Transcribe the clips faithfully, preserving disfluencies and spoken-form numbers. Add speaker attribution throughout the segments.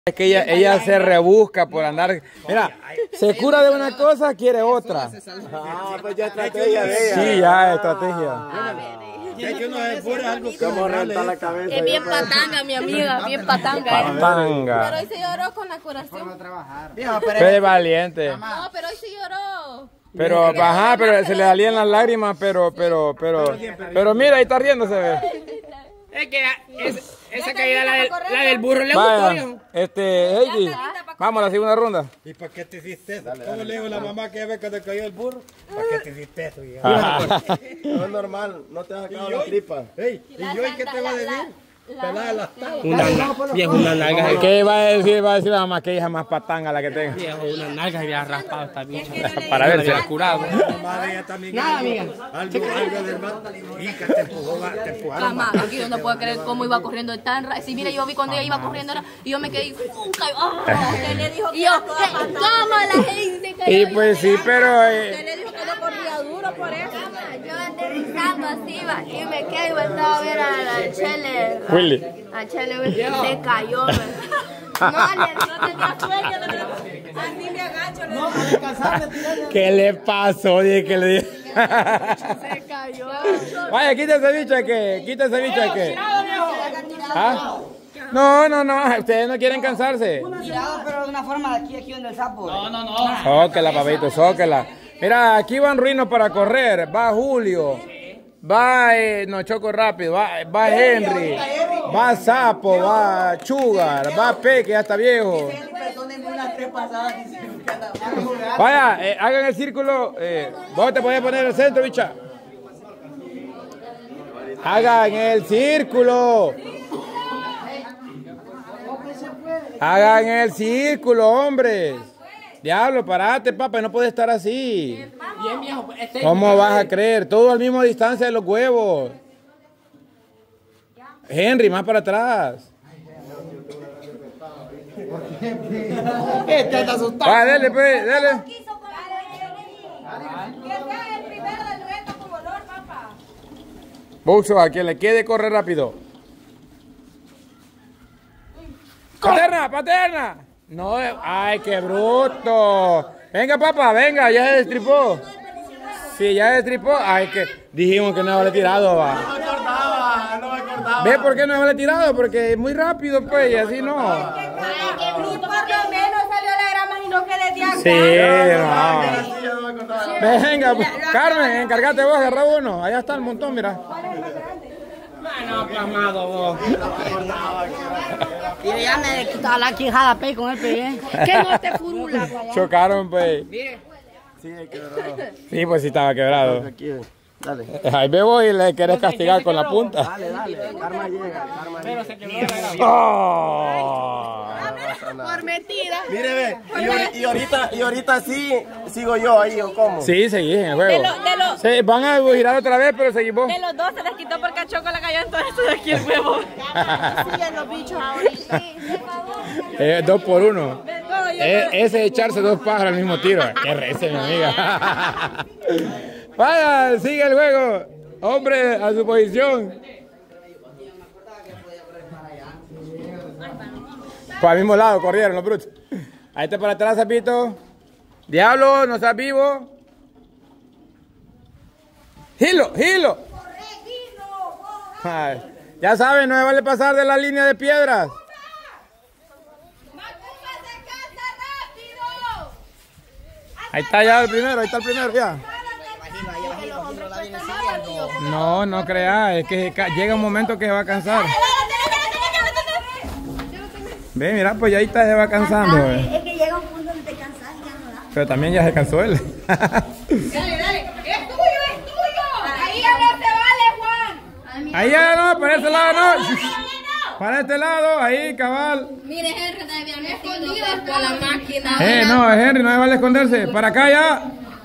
Speaker 1: Es que ella, ella se rebusca por andar. Mira, se cura de una cosa, quiere otra.
Speaker 2: Ah, pues ya estrategia de ella.
Speaker 1: Sí, ya, estrategia.
Speaker 2: Es que uno se pone algo como renta la cabeza.
Speaker 3: Es bien patanga, mi amiga, bien patanga. ¿eh?
Speaker 1: Patanga.
Speaker 3: Pero hoy se lloró con la curación.
Speaker 1: Pero es valiente.
Speaker 3: No, pero hoy se lloró.
Speaker 1: Pero, ajá, pero se le salían las lágrimas, pero, pero, pero, pero mira, ahí está riéndose, ve.
Speaker 4: Es que es, esa caída, la del, la del burro, le gustó, yo.
Speaker 1: Este, Heidi, vamos a la segunda ronda.
Speaker 2: ¿Y para qué te hiciste eso? ¿Cómo le digo a la mamá que ve cuando cayó el burro? ¿Para qué te hiciste eso, hija? No es normal, no te has acabado la tripa. Ey, ¿y yo y qué te va a decir? Pelada las tablas.
Speaker 4: Una, viejo, una nalga.
Speaker 1: ¿Qué va a decir? Va a decir la mamá que ella es más patanga la que tenga.
Speaker 4: Viejo, una nalga había raspado esta bicha.
Speaker 1: Para ver si
Speaker 4: la curado.
Speaker 2: Madre, ella también. Nada, amiga. Algo, algo del mal. Hija, te empujó, te empujaron.
Speaker 3: Mamá, aquí yo no puedo creer cómo iba corriendo tan rápido. Si mira, yo vi cuando ella iba corriendo y yo me quedé y ¡fum! Cayó. Usted le dijo que y yo, ¿cómo la gente cayó?
Speaker 1: Y pues sí, pero... Eh,
Speaker 3: Usted le dijo que no corría duro por eso. Yo aterrizando así iba y me quedé y voltaba a ver a la Chele.
Speaker 1: Willy.
Speaker 3: A Chele Willy se cayó. No, le no tenía sueño. Así me agacho. No, al alcanzar me
Speaker 1: ¿Qué le pasó? Dije que le dije.
Speaker 3: Se cayó.
Speaker 1: Vaya, quita ese bicho que, quita ese bicho que. ¿Ah? No, no, no, ustedes no quieren cansarse.
Speaker 5: Tirado, pero de una forma de aquí, aquí donde el sapo.
Speaker 4: No, no, no.
Speaker 1: Sóquela, papito, sóquela. Mira, aquí van Ruinos para correr. Va Julio. Va, eh, no, Choco rápido. Va, va Henry. Va Sapo, va Chugar. Va Peque, ya está viejo. Vaya, eh, hagan el círculo. Eh, vos te podés poner en el centro, bicha. Hagan el círculo. Hagan el círculo, hombres. Diablo, parate, papá, no puede estar así.
Speaker 4: Bien, viejo. Este,
Speaker 1: ¿Cómo vas a creer? Todo al mismo distancia de los huevos. Henry, más para atrás.
Speaker 4: Este está asustado.
Speaker 1: Va, dale, pues, dale.
Speaker 3: Que sea el primero del reto con olor, papá.
Speaker 1: Buxo, a quien le quede, corre rápido. ¡Paterna, paterna! No, eh, ay, qué bruto. Venga, papá, venga, ya se destripó. Sí, ya se destripó. Ay, que dijimos que no vale tirado, va.
Speaker 2: No me acordaba, no me acordaba.
Speaker 1: ¿Ves por qué no vale tirado? Porque es muy rápido, pues, y así no.
Speaker 3: Ay, qué bruto, por lo menos salió la grama y no quedé de acá.
Speaker 1: Sí, no.
Speaker 2: Sí, yo no me acordaba.
Speaker 1: Venga, pues, Carmen, encárgate vos, agarra uno. Allá está el montón, mira.
Speaker 4: Mano, plasmado, vos.
Speaker 5: Y ya me quitaba la quijada, pe, con el pe.
Speaker 3: Que no te furula, guayá.
Speaker 1: Chocaron, pues.
Speaker 4: Mire.
Speaker 2: Sí, quebrado.
Speaker 1: Sí, pues sí estaba quebrado.
Speaker 2: Aquí, dale.
Speaker 1: Ahí me voy y le querés castigar con la punta.
Speaker 2: Dale, dale. Karma llega, karma
Speaker 4: Pero
Speaker 2: llega.
Speaker 4: se quebró la grama.
Speaker 1: ¡Oh!
Speaker 3: Por mentira.
Speaker 2: Mire, ve. Y, ahori- y ahorita, y ahorita sí, sigo yo ahí, ¿o cómo?
Speaker 1: Sí, seguí en el juego.
Speaker 3: De lo- de lo-
Speaker 1: Sí, van a girar otra vez, pero seguimos.
Speaker 3: De los dos se les quitó porque a Choco le cayó en todo esto de aquí el huevo. Sí, en los bichos ahorita.
Speaker 1: Eh, dos por uno.
Speaker 3: No, yo
Speaker 1: Eh, ese es echarse dos pájaros al mismo tiro. Qué rece, mi amiga. Vaya, sigue el juego. Hombre, a su posición. Para el mismo lado corrieron los brutos. Ahí está para atrás, sapito. Diablo, no estás vivo. Gilo, gilo. Ay, ya saben, no me vale pasar de la línea de piedras. Ahí está ya el primero, ahí está el primero ya. No, no creas, es que ca- llega un momento que se va a cansar. Ve, mira, pues ya ahí está, se va cansando. eh.
Speaker 3: Es que llega un punto donde te cansas y ya no da.
Speaker 1: Pero también ya se cansó él.
Speaker 3: Dale, dale. Es tuyo, es tuyo. Ahí ya no te vale, Juan.
Speaker 1: Ahí ya no, para este lado no. Para este lado, ahí, cabal.
Speaker 3: Mire, Henry, te habían escondido con la máquina.
Speaker 1: Eh, no, Henry, no me vale esconderse. Para acá ya.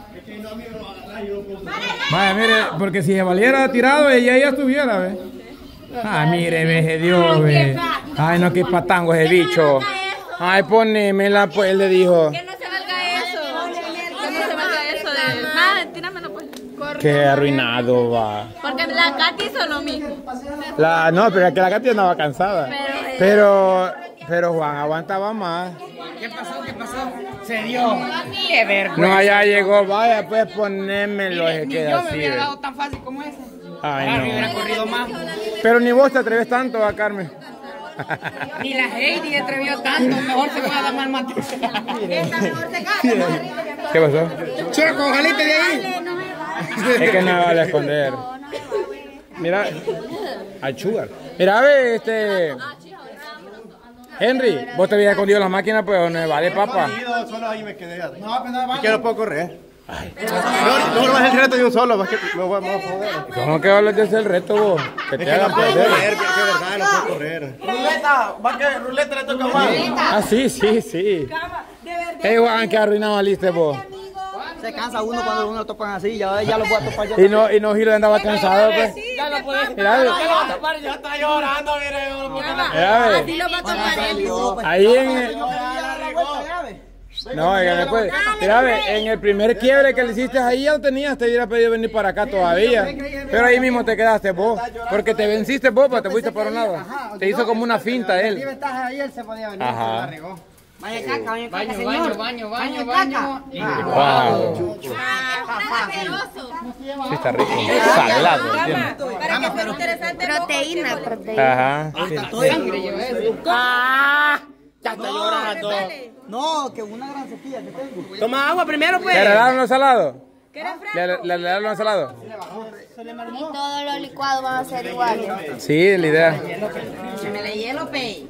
Speaker 1: Vaya, mire, porque si se valiera tirado, ella ya estuviera, ve. Ay, mire, ve, Dios, ve. Ay, no, qué patango ese bicho. Ay, ponémela, pues, él le dijo.
Speaker 3: Que no se valga eso. Que no se valga eso de... Nada, tíramelo, pues.
Speaker 1: Qué arruinado, va.
Speaker 3: Porque la Katy hizo lo mismo.
Speaker 1: La, no, pero es que la Katy andaba cansada.
Speaker 3: Pero-
Speaker 1: Pero pero Juan aguantaba más.
Speaker 4: ¿Qué pasó? ¿Qué pasó? Se dio. Qué vergüenza.
Speaker 1: No, allá llegó, vaya, pues ponémelo, se
Speaker 4: Ni
Speaker 1: queda
Speaker 4: yo me
Speaker 1: así.
Speaker 4: hubiera
Speaker 1: ¿ve?
Speaker 4: dado tan fácil como ese.
Speaker 1: Ay,
Speaker 4: Ah,
Speaker 1: no.
Speaker 4: me hubiera corrido más.
Speaker 1: Pero ni vos te atreves tanto, ¿va, Carmen?
Speaker 4: Ni la Heidi atrevió tanto. Mejor se va a dar mal mate.
Speaker 1: ¿Qué pasó?
Speaker 4: Choco, jalite de ahí.
Speaker 1: Es que no vale esconder. Mira, al sugar. Mira, ve, este... Henry, vos te habías escondido las máquinas, pues no me vale, papá.
Speaker 2: Solo ahí me quedé. No, pero no, que no puedo correr. No, no, no es el reto de un solo, es que me voy a joder.
Speaker 1: ¿Cómo que hablas de hacer el reto, vos? Que te hagan perder.
Speaker 2: correr, que es verdad, no puedo correr. Ruleta, va que ruleta le toca a Juan.
Speaker 1: Ah, sí, sí, sí. Hey, Juan, qué arruinado valiste vos.
Speaker 5: Se cansa uno cuando uno lo topan así, ya, ya lo voy a topar yo.
Speaker 1: Y no, y no Giro andaba cansado, pues.
Speaker 4: Ya lo puedes.
Speaker 1: Mira, ve.
Speaker 4: Ya está llorando, mire.
Speaker 1: Mira, ve.
Speaker 3: Así lo va a tomar él.
Speaker 1: Ahí en el... No, oiga, después, mira, ve, en el primer quiebre que le hiciste ahí ya lo tenías, te hubiera pedido venir para acá todavía. Pero ahí mismo te quedaste vos, porque te venciste vos, pero te fuiste por un lado. Te hizo como una finta él.
Speaker 5: Ahí él se podía venir,
Speaker 1: Ajá.
Speaker 5: la regó. Vaya caca, vaya caca,
Speaker 4: Baño,
Speaker 5: señor.
Speaker 4: baño, baño, baño.
Speaker 1: Wow. Sí, está rico. Salado, ¿entiendes?
Speaker 3: Para que sea interesante. Proteína,
Speaker 1: Ajá.
Speaker 4: Ah, ya está llorando.
Speaker 5: No, que una gran cepilla que tengo.
Speaker 4: Toma agua primero, pues.
Speaker 1: ¿Le regalaron los salados? ¿Le le- le regalaron los salados?
Speaker 3: Y todos los licuados van a ser iguales.
Speaker 1: Sí, la idea.
Speaker 6: Me le hielo, Pei.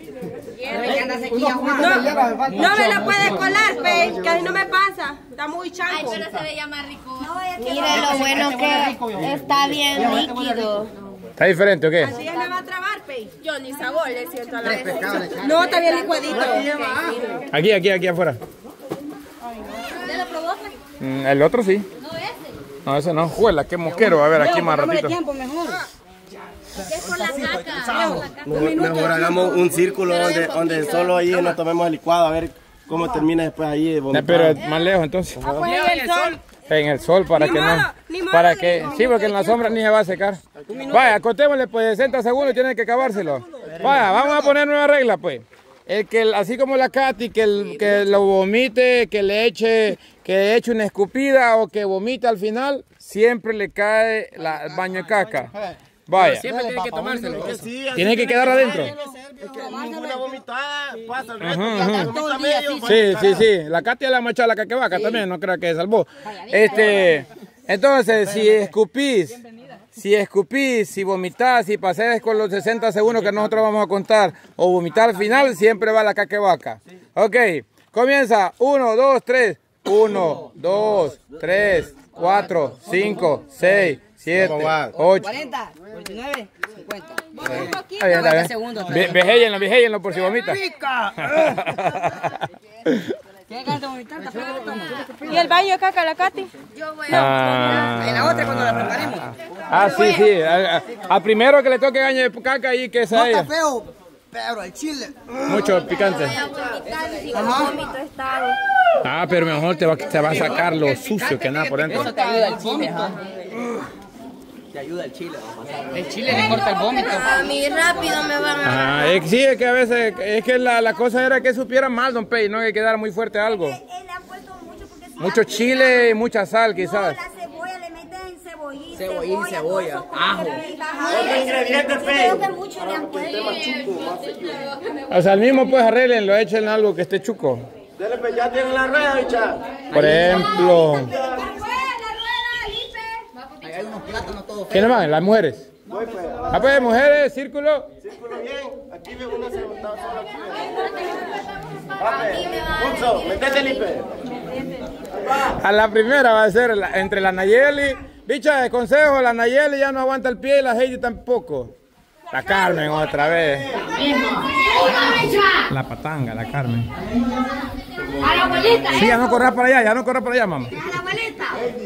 Speaker 6: No, no me lo puedes colar, Pei, que así no me pasa. Está muy
Speaker 3: Ay,
Speaker 6: chanco.
Speaker 3: pero se veía más rico. Mire lo bueno que está bien líquido.
Speaker 1: ¿Está diferente o qué?
Speaker 6: Así ya me va a trabar, Pei. Yo ni sabor le siento a la vez. No, está bien licuadito.
Speaker 1: Aquí, aquí, aquí afuera.
Speaker 3: ¿Ya lo probó?
Speaker 1: Mm, el otro sí.
Speaker 3: No ese.
Speaker 1: No, ese no. Juela, qué mosquero. A ver, aquí más ratito.
Speaker 6: tiempo mejor.
Speaker 3: Es por la caca.
Speaker 2: Mejor, mejor hagamos un círculo donde, donde solo ahí nos tomemos el licuado, a ver cómo termina después ahí de
Speaker 1: No,
Speaker 2: vomitar.
Speaker 1: pero más lejos entonces.
Speaker 6: Pues en el sol.
Speaker 1: En el sol para
Speaker 6: Ni
Speaker 1: que
Speaker 6: modo,
Speaker 1: no.
Speaker 6: ni modo
Speaker 1: Para
Speaker 6: de
Speaker 1: que.
Speaker 6: que-
Speaker 1: Sí, porque en la sombra ni se va a secar. Vaya, contémosle pues sesenta segundos y tiene que acabárselo. Vaya, vamos a poner nueva regla pues. El que, así como la Katy, que, el, que lo vomite, que le eche, que le eche una escupida o que vomite al final, siempre le cae la, el baño de caca. Vaya.
Speaker 4: Siempre tiene que tomárselo.
Speaker 1: Tiene que quedar adentro.
Speaker 2: Ninguna vomitada pasa el resto.
Speaker 1: Ajá, ajá.
Speaker 2: Vomita medio,
Speaker 1: Sí, sí, sí. La Katy la macha la caquevaca también, no creo que se salvó. Este, entonces, si escupís, si escupís, si vomitás, si pasás con los sesenta segundos que nosotros vamos a contar, o vomitar al final, siempre va la caquevaca. Ok, comienza. Uno, dos, tres. Uno, dos, tres, cuatro, cinco, seis, siete, ocho.
Speaker 5: cuarenta, cuarenta y nueve, cincuenta.
Speaker 1: Está bien, está bien. Ve- Vejéllenlo, vejéllenlo por si vomita.
Speaker 5: ¿Tiene ganas de vomitar? ¿Está feo?
Speaker 6: ¿Y el baño de caca, la Katy?
Speaker 3: Yo voy
Speaker 1: Ah,
Speaker 5: En la otra cuando la preparemos.
Speaker 1: ah, sí, sí. Al, a- al primero que le toque gaño de caca y que
Speaker 5: No
Speaker 1: sea
Speaker 5: está
Speaker 1: ella.
Speaker 5: feo, pero el chile.
Speaker 1: Mucho picante.
Speaker 3: a vomitar si con vómito estado.
Speaker 1: Ah, pero mejor te va, te va a sacar lo sucio que nada por dentro.
Speaker 5: Te ayuda el chile, ajá. Te ayuda el chile.
Speaker 4: El chile le corta el vómito.
Speaker 3: A mí rápido me van a...
Speaker 1: Ah, es que sí, es que a veces, es que la, la cosa era que supiera mal, don Pei, no que quedara muy fuerte algo.
Speaker 7: Él le han puesto mucho porque si
Speaker 1: Mucho
Speaker 7: la-
Speaker 1: chile y mucha sal,
Speaker 7: No,
Speaker 1: quizás.
Speaker 7: la cebolla le meten cebollín,
Speaker 5: Cebollín,
Speaker 7: cebolla,
Speaker 5: cebolla,
Speaker 7: todo eso como
Speaker 5: ajo.
Speaker 7: que le- ajá.
Speaker 2: Otro ingrediente,
Speaker 7: Sí,
Speaker 2: Fe.
Speaker 7: creo que mucho le han puesto.
Speaker 1: O sea, al mismo pues arreglenlo, echen algo que esté chuco.
Speaker 2: Dale, pues ya tienen la rueda, bicha.
Speaker 1: Por ejemplo,
Speaker 5: Hay unos plátanos todos.
Speaker 1: ¿quiénes van? Las mujeres.
Speaker 2: Voy, pues.
Speaker 1: Ah, pues, mujeres, círculo.
Speaker 2: Círculo bien. Aquí ve una se botaba solo aquí. Pape, Pulso, metete, Lipe.
Speaker 1: A la primera va a ser la- entre la Nayeli. Bicha, de consejo, la Nayeli ya no aguanta el pie y la Heidi tampoco. La Carmen otra vez. La patanga, la Carmen.
Speaker 3: A la abuelita,
Speaker 1: Sí, ya no corras para allá, ya no corras para allá, mamá.
Speaker 3: a la abuelita.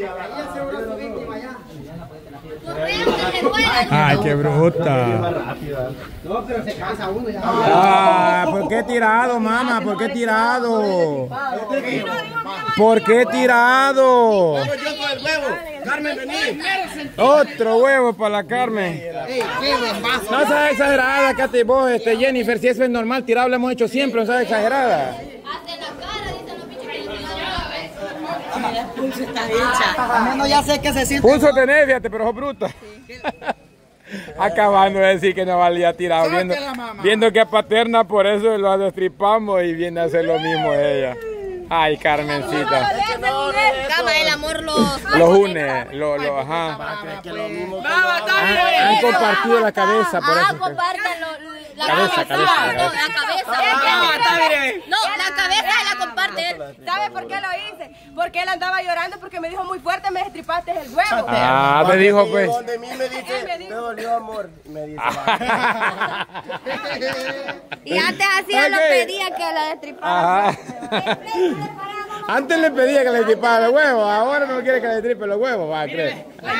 Speaker 3: Corriendo, se fuera.
Speaker 1: Ay, qué bruta.
Speaker 5: No, pero se cansa uno ya.
Speaker 1: Ah, ¿por qué tirado, mamá? ¿Por qué tirado? ¿Por qué tirado?
Speaker 2: Yo soy el huevo. Carmen, vení.
Speaker 1: Otro huevo para la Carmen. No seas exagerada, Katy, vos, este, Jennifer, si eso es normal, tirado lo hemos hecho siempre, no seas exagerada.
Speaker 3: Hacen la cara, dicen los bichos que le
Speaker 5: Pulso está hecha. Al menos ya sé que se siente.
Speaker 1: Pulso tenés, fíjate, pero sos bruta. Acabando de decir que no valía tirado, viendo, viendo que es paterna, por eso lo destripamos y viene a hacer lo mismo ella. Ay, Carmencita.
Speaker 3: Cama, el amor los...
Speaker 1: Los une, lo, lo, ajá. Han, han compartido la cabeza, por
Speaker 3: Ah,
Speaker 1: eso.
Speaker 3: comparten lo- la
Speaker 1: Cabeza,
Speaker 3: cabeza.
Speaker 1: cabeza.
Speaker 3: No, la cabeza. No, la cabeza la comparte él.
Speaker 6: ¿Sabe por qué lo hice? Porque él andaba llorando porque me dijo muy fuerte, me destripaste el huevo.
Speaker 1: Ah, me dijo pues.
Speaker 2: Donde mí me dice, te dolió amor. Me dice,
Speaker 3: Y antes hacía lo
Speaker 1: Ok.
Speaker 3: pedía que la destripara.
Speaker 1: Ajá. Antes le pedía que le destripara los huevos, ahora no quiere que le destripe los huevos, va a creer.
Speaker 4: La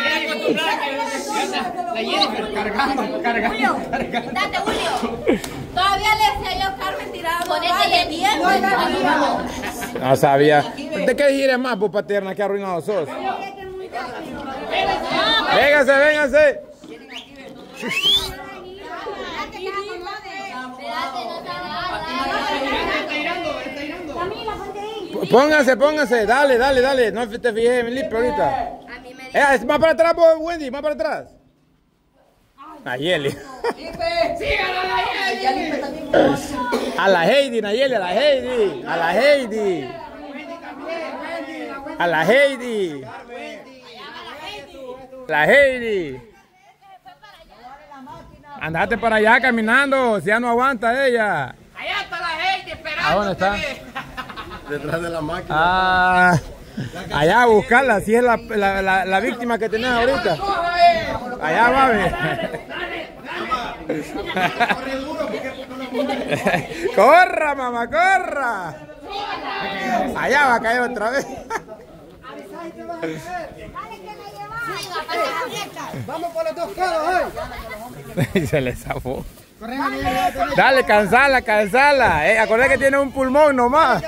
Speaker 4: Jennifer cargando, cargando, cargando.
Speaker 3: Date, Julio. Todavía le decía yo, Carmen, tirado. Ponétele bien.
Speaker 1: No sabía. ¿De qué dijiste más, pues, paterna, que arruinado sos? Véngase, véngase. Póngase, póngase, dale, dale, dale. No te fijes en mi limpio ahorita. Eh, es más para atrás, vos, Wendy, más para atrás. Nayeli. A la Heidi, Nayeli, a la Heidi. A la Heidi. A la Heidi. La Heidi. Andate para allá caminando, si ya no aguanta ella.
Speaker 4: Allá está la gente esperando.
Speaker 1: ¿A dónde está?
Speaker 2: detrás de la máquina.
Speaker 1: Ah, allá a buscarla, si es la, la, la, la víctima que tenés ahorita. Allá va a ver. Corra, mamá, corra. Allá va a caer otra vez.
Speaker 5: Vamos por los dos codos,
Speaker 1: Y se le zafó. Dale, cansala, cansala. Eh, acordate que tiene un pulmón nomás.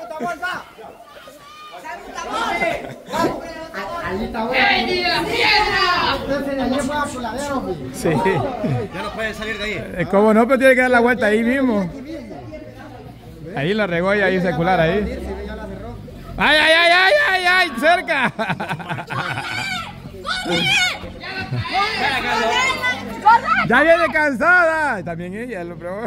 Speaker 1: Sí.
Speaker 2: Ya no puede salir de ahí.
Speaker 1: Eh, ¿Cómo no? Pero tiene que dar la vuelta ahí mismo. Ahí la regó y ahí circular ahí. ¡Ay, ay, ay, ay, ay, ay! ¡Cerca! Ya viene cansada. También ella lo probó.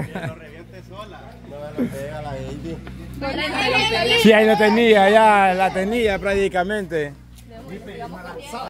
Speaker 1: Sí, ahí lo tenía, ya la tenía prácticamente.